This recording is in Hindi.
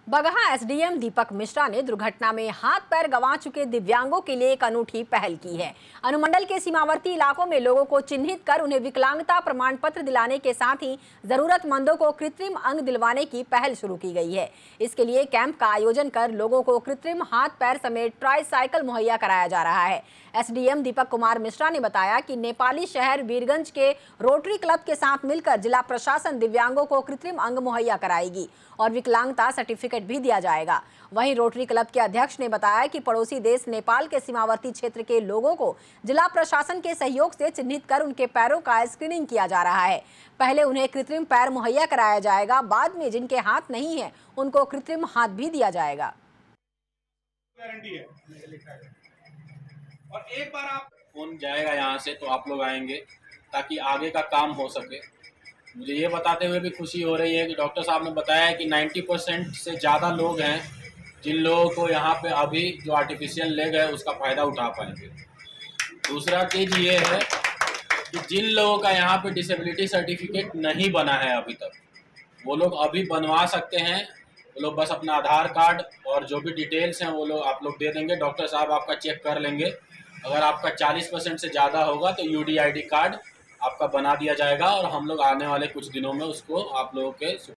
बगहा एसडीएम दीपक मिश्रा ने दुर्घटना में हाथ पैर गंवा चुके दिव्यांगों के लिए एक अनूठी पहल की है। अनुमंडल के सीमावर्ती इलाकों में लोगों को चिन्हित कर उन्हें विकलांगता प्रमाण पत्र दिलाने के साथ ही जरूरतमंदों को कृत्रिम अंग दिलवाने की पहल शुरू की गई है। इसके लिए कैंप का आयोजन कर लोगों को कृत्रिम हाथ पैर समेत ट्राईसाइकिल मुहैया कराया जा रहा है। एसडीएम दीपक कुमार मिश्रा ने बताया कि नेपाली शहर वीरगंज के रोटरी क्लब के साथ मिलकर जिला प्रशासन दिव्यांगों को कृत्रिम अंग मुहैया कराएगी और विकलांगता सर्टिफिकेट भी दिया जाएगा। वहीं रोटरी क्लब के अध्यक्ष ने बताया कि पड़ोसी देश नेपाल के सीमावर्ती क्षेत्र के लोगों को जिला प्रशासन के सहयोग से चिन्हित कर उनके पैरों का स्क्रीनिंग किया जा रहा है। पहले उन्हें कृत्रिम पैर मुहैया कराया जाएगा, बाद में जिनके हाथ नहीं है उनको कृत्रिम हाथ भी दिया जाएगा। गारंटी है। और एक बार आप फोन जाएगा यहाँ से तो आप लोग आएंगे ताकि आगे का काम हो सके। मुझे ये बताते हुए भी खुशी हो रही है कि डॉक्टर साहब ने बताया कि 90% से ज़्यादा लोग हैं जिन लोगों को यहाँ पे अभी जो आर्टिफिशियल लेग है उसका फ़ायदा उठा पाएंगे। दूसरा चीज़ ये है कि जिन लोगों का यहाँ पे डिसेबिलिटी सर्टिफिकेट नहीं बना है अभी तक, वो लोग अभी बनवा सकते हैं। वो लोग बस अपना आधार कार्ड और जो भी डिटेल्स हैं वो लोग आप लोग दे देंगे। डॉक्टर साहब आपका चेक कर लेंगे। अगर आपका 40% से ज़्यादा होगा तो UDID कार्ड आपका बना दिया जाएगा और हम लोग आने वाले कुछ दिनों में उसको आप लोगों के